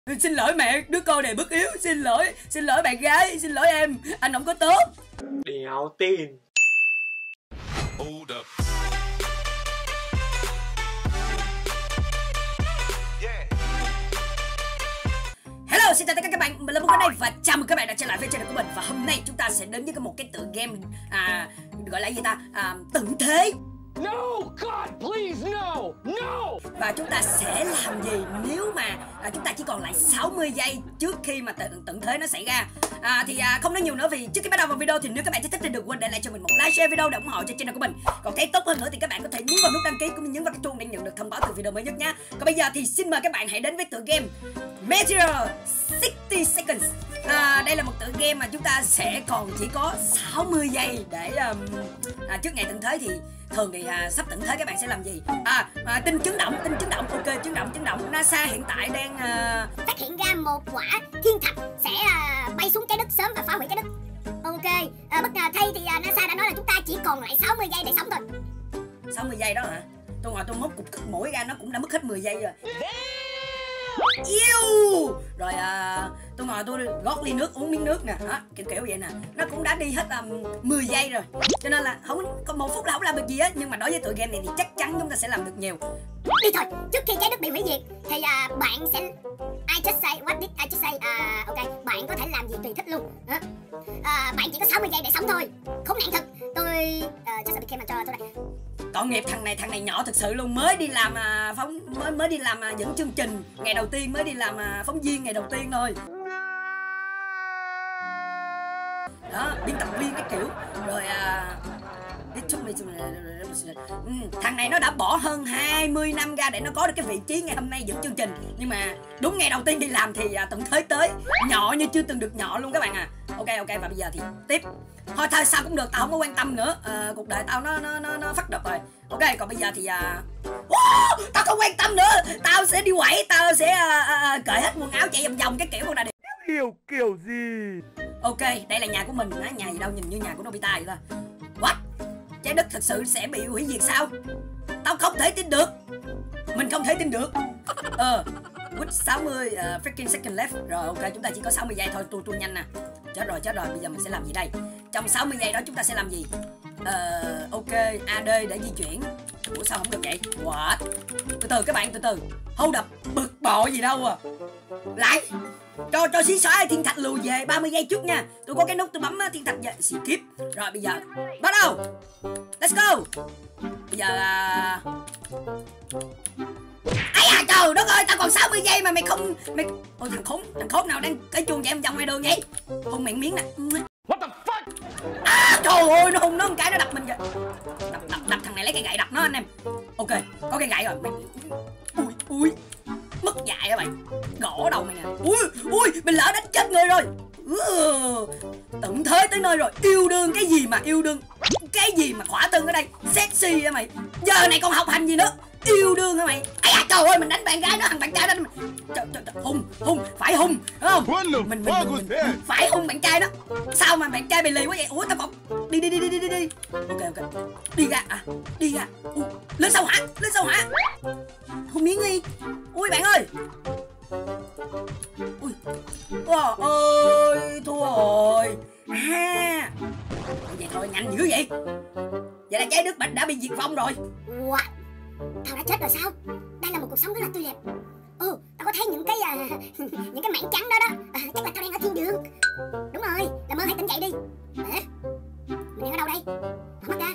Xin lỗi mẹ, đứa con này bất yếu. Xin lỗi bạn gái, xin lỗi em, anh không có tốt. Đéo tin. Hello, xin chào tất cả các bạn, mình là Bông ở đây và chào mừng các bạn đã trở lại với channel của mình. Và hôm nay chúng ta sẽ đến với một cái tựa game gọi là gì ta, tận thế. No, God, please, no, no. Và chúng ta sẽ làm gì nếu mà chúng ta chỉ còn lại 60 giây trước khi mà tận thế nó xảy ra. Không nói nhiều nữa, vì trước khi bắt đầu vào video thì nếu các bạn thích thì đừng quên để lại cho mình một like, share video để ủng hộ cho channel của mình. Còn thấy tốt hơn nữa thì các bạn có thể nhấn vào nút đăng ký cũng như nhấn vào cái chuông để nhận được thông báo từ video mới nhất nha. Còn bây giờ thì xin mời các bạn hãy đến với tựa game Metro 60 Seconds. Đây là một tựa game mà chúng ta sẽ còn chỉ có 60 giây để trước ngày tận thế. Thì thường thì sắp tận thế các bạn sẽ làm gì? Tin chấn động, ok, chấn động. NASA hiện tại đang phát hiện ra một quả thiên thạch sẽ bay xuống trái đất sớm và phá hủy trái đất. Ok, bất ngờ thay thì NASA đã nói là chúng ta chỉ còn lại 60 giây để sống thôi. 60 giây đó hả? Tôi ngồi tôi móc cục cất mũi ra nó cũng đã mất hết 10 giây rồi. Yêu. Rồi tôi ngồi tôi gót ly nước, uống miếng nước nè, kiểu vậy nè. Nó cũng đã đi hết 10 giây rồi. Cho nên là không còn 1 phút là không làm được gì á. Nhưng mà đối với tựa game này thì chắc chắn chúng ta sẽ làm được nhiều. Đi thôi, trước khi trái đất bị hủy diệt thì bạn sẽ I just say, what did I just say? Ok, bạn có thể làm gì tùy thích luôn. Bạn chỉ có 60 giây để sống thôi. Khốn nạn thật. Tôi just became cho tôi đây. Tội nghiệp thằng này nhỏ thực sự luôn, mới đi làm mới đi làm dẫn chương trình ngày đầu tiên, mới đi làm phóng viên ngày đầu tiên thôi. Đó, biên tập viên cái kiểu. Rồi thằng này nó đã bỏ hơn 20 năm ra để nó có được cái vị trí ngày hôm nay dẫn chương trình. Nhưng mà đúng ngày đầu tiên đi làm thì tận thế tới, nhỏ như chưa từng được nhỏ luôn các bạn à. Ok, và bây giờ thì tiếp. Thôi sao cũng được, tao không có quan tâm nữa. Cuộc đời tao nó phát đập rồi. Ok, còn bây giờ thì tao không quan tâm nữa. Tao sẽ đi quẩy, tao sẽ cởi hết quần áo chạy vòng cái kiểu con này. Kiểu gì? Ok, đây là nhà của mình. Nhà gì đâu, nhìn như nhà của Nobita vậy ta. What? Trái đất thật sự sẽ bị hủy diệt sao? Tao không thể tin được. Mình không thể tin được. With 60 freaking second left. Rồi ok, chúng ta chỉ có 60 giây thôi. Tôi nhanh nè. Chết rồi. Bây giờ mình sẽ làm gì đây? Trong 60 giây đó chúng ta sẽ làm gì? Ok, AD để di chuyển. Ủa sao không được vậy? What? Từ các bạn, từ. Hold up, bực bội gì đâu à. Lại cho xí xóa thiên thạch lùi về 30 giây trước nha. Tôi có cái nút tôi bấm thiên thạch về. Skip. Rồi bây giờ bắt đầu. Let's go. Bây giờ trời đất ơi, tao còn 60 giây mà mày không. Ôi thằng khốn nào đang cái chuông chạy vòng ngoài đường vậy? Hôn miệng nè. What the fuck? Trời ơi, nó hôn nó một cái nó đập mình kìa. Đập thằng này, lấy cây gậy đập nó anh em. Ok, có cây gậy rồi. Ui, mất dạy các bạn. Gõ đầu mày nè. Ui, mình lỡ đánh chết người rồi. Tận thế tới nơi rồi. Yêu đương cái gì mà yêu đương? Cái gì mà khỏa thân ở đây? Sexy hả mày? Giờ này còn học hành gì nữa? Yêu đương hả mày? Trời ơi, mình đánh bạn gái nó, thằng bạn trai đó. Trời, hung, phải hung, đúng không? Mình phải hung bạn trai đó. Sao mà bạn trai bị lì quá vậy? Ủa tao còn đi. Ok. Đi ra. Lên sao hả? Hung miếng đi. Ui bạn ơi. Ui. Ôi, thua rồi. Vậy thôi, nhanh dữ vậy. Vậy là trái đất đã bị diệt vong rồi. What? Tao đã chết rồi sao? Đây là một cuộc sống rất là tươi đẹp. Tao có thấy những cái những cái mảng trắng đó. Chắc là tao đang ở thiên đường. Đúng rồi, làm ơn hãy tỉnh dậy đi. Mình đang ở đâu đây? Mở mắt ra.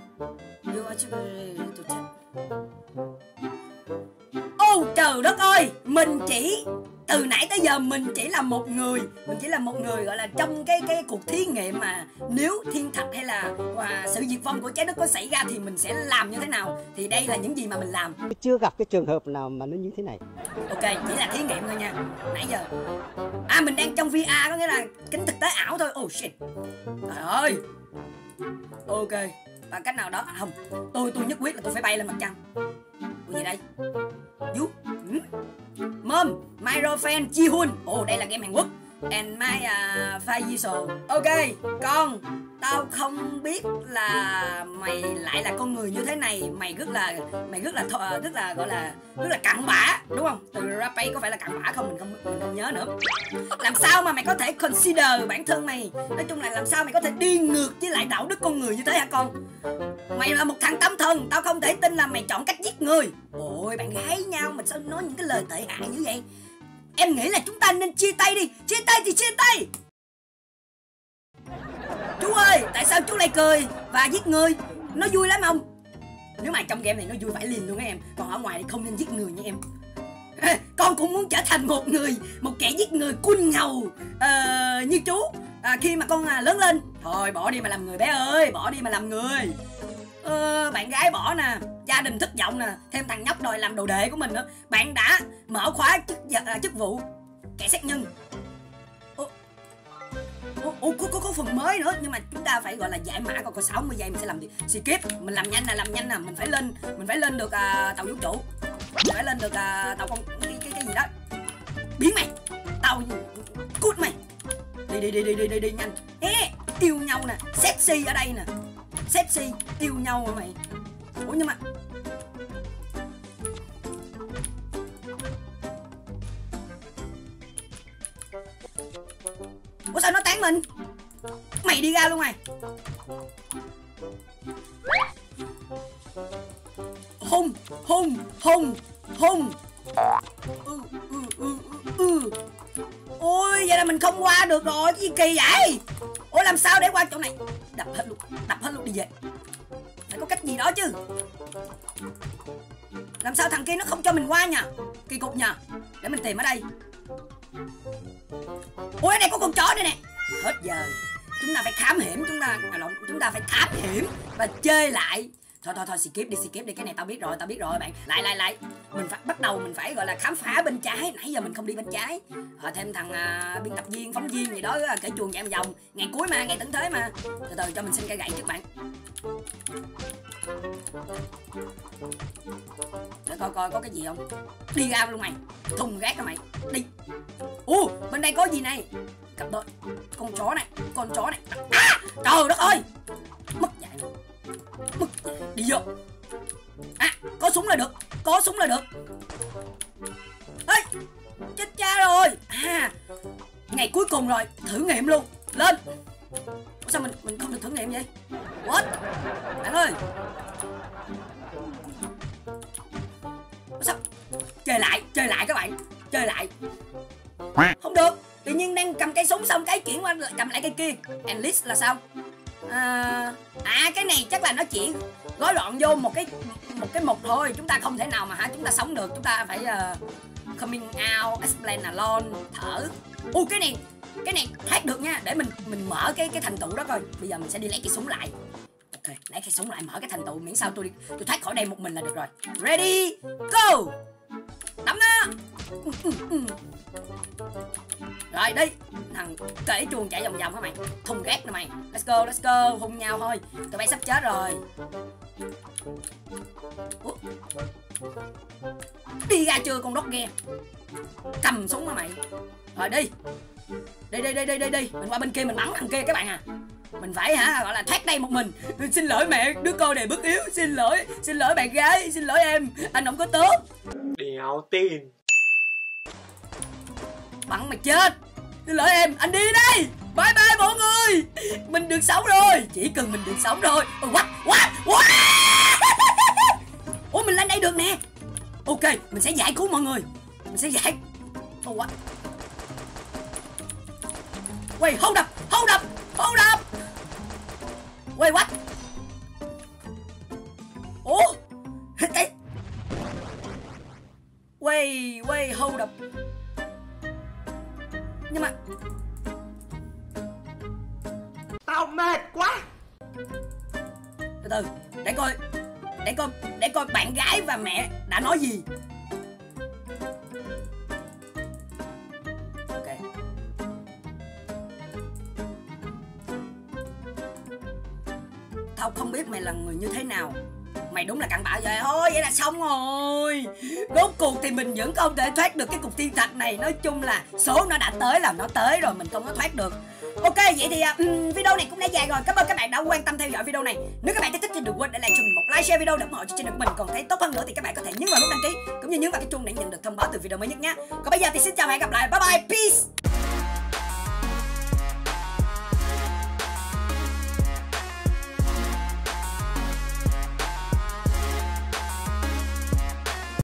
Trời đất ơi, từ nãy tới giờ mình chỉ là một người gọi là trong cái cuộc thí nghiệm mà nếu thiên thạch hay là sự diệt vong của trái đất có xảy ra thì mình sẽ làm như thế nào. Thì đây là những gì mà mình làm. Chưa gặp cái trường hợp nào mà nó như thế này. Ok, chỉ là thí nghiệm thôi nha. Nãy giờ mình đang trong VR, có nghĩa là kính thực tế ảo thôi. Oh shit. Trời ơi. Ok, bằng cách nào đó không. Tôi nhất quyết là tôi phải bay lên mặt trăng. Ủa gì đây? Mom, Myro fan Ji Hun. Đây là game Hàn Quốc. and my facial. Ok, tao không biết là mày lại là con người như thế này. Mày rất là gọi là rất là cặn bã, đúng không? Từ Rapay có phải là cặn bã không? Mình không nhớ nữa. Làm sao mà mày có thể consider bản thân mày? Nói chung là làm sao mày có thể đi ngược với lại đạo đức con người như thế hả con? Mày là một thằng tâm thần, tao không thể tin là mày chọn cách giết người. Ôi, bạn gái nhau mà sao nói những cái lời tệ hại như vậy? Em nghĩ là chúng ta nên chia tay đi. Chia tay thì chia tay. Chú ơi, tại sao chú lại cười và giết người? Nó vui lắm không? Nếu mà trong game này nó vui phải liền luôn á em. Còn ở ngoài thì không nên giết người nha em. Con cũng muốn trở thành một kẻ giết người cool ngầu như chú khi mà con lớn lên. Thôi bỏ đi mà làm người bé ơi, bỏ đi mà làm người. Bạn gái bỏ nè, gia đình thất vọng nè, thêm thằng nhóc đòi làm đồ đệ của mình nữa. Bạn đã mở khóa chức vụ kẻ sát nhân. Có phần mới nữa, nhưng mà chúng ta phải gọi là giải mã còn có 60 giây mình sẽ làm gì? Skip, mình làm nhanh nè, mình phải lên được tàu vũ trụ. Mình phải lên được tàu con cái gì đó. Biến mày. Tàu cút mày. Đi nhanh. Yêu nhau nè, sexy ở đây nè. Sexy, yêu nhau mà mày. Ủa nhưng mà ủa sao nó tán mình? Mày đi ra luôn mày. Hung. Ôi vậy là mình không qua được rồi, cái gì kỳ vậy? Ủa làm sao để qua chỗ này? Đập hết luôn đi về. Phải có cách gì đó chứ. Làm sao thằng kia nó không cho mình qua nha? Kỳ cục nha. Để mình tìm ở đây. Ôi ở đây có con chó đây nè. Hết giờ. Chúng ta phải khám hiểm, chúng ta phải thám hiểm và chơi lại. Thôi skip đi, cái này tao biết rồi bạn. Lại. Mình phải gọi là khám phá bên trái, nãy giờ mình không đi bên trái. Thêm thằng biên tập viên, phóng viên gì đó kể chuồng chạy vòng. Ngày cuối mà, ngày tận thế mà. Từ cho mình xin cây gậy trước bạn. Để coi có cái gì không. Đi ra luôn mày. Thùng rác đó mày. Đi. Bên đây có gì này? Cặp đôi. Con chó này. Trời đất ơi. Mất dạy. Đi vô. Có súng là được. Ê, chết cha rồi. Ngày cuối cùng rồi, thử nghiệm luôn. Lên. Ủa sao mình không được thử nghiệm vậy? What? Bạn ơi. Ủa sao? Chơi lại các bạn. Chơi lại. Không được. Tự nhiên đang cầm cây súng xong cái chuyển qua cầm lại cây kia. Enlist là sao? Cái này chắc là nó chỉ gói gọn vô một cái mục thôi. Chúng ta không thể nào mà chúng ta sống được. Chúng ta phải coming out, explain alone, thở. Cái này thoát được nha. Để mình mở cái thành tựu đó coi. Bây giờ mình sẽ đi lấy cây súng lại. Ok, lấy cây súng lại, mở cái thành tựu, miễn sao tôi thoát khỏi đây một mình là được rồi. Ready, go. Đấm nó. Rồi đi. Thằng kể chuồng chạy vòng vòng hả mày? Thùng ghét nè mày. Let's go, hung nhau thôi. Tụi bay sắp chết rồi. Đi ra chưa con đốt ghe? Cầm súng hả mày? Rồi đi. Đi. Mình qua bên kia mình bắn thằng kia các bạn à. Mình phải gọi là thoát đây một mình. Xin lỗi mẹ, đứa con này bất yếu. Xin lỗi bạn gái, xin lỗi em. Anh không có tốt. Đéo tin. Bắn mày chết. Xin lỗi em, anh đi đây. Bye bye mọi người. Mình được sống rồi. Chỉ cần mình được sống rồi. What? Ủa mình lên đây được nè. Ok, mình sẽ giải cứu mọi người. What? Wait, hold up. Wait, what? Ủa? Cái... Wait, hold up. Nhưng mà... Tao mệt quá. Từ, để coi bạn gái và mẹ đã nói gì. Ok. Tao không biết mày là người như thế nào. mày đúng là cặn bã vậy. Thôi vậy là xong rồi. Rốt cuộc thì mình vẫn không thể thoát được cái cục thiên thạch này. Nói chung là số nó đã tới là nó tới rồi, mình không có thoát được. Ok, vậy thì video này cũng đã dài rồi. Cảm ơn các bạn đã quan tâm theo dõi video này. Nếu các bạn thích thì đừng quên để lại cho mình một like, share video để ủng hộ cho channel của mình. Còn thấy tốt hơn nữa thì các bạn có thể nhấn vào nút đăng ký cũng như nhấn vào cái chuông để nhận được thông báo từ video mới nhất nhé. Còn bây giờ thì xin chào và hẹn gặp lại. Bye bye, peace.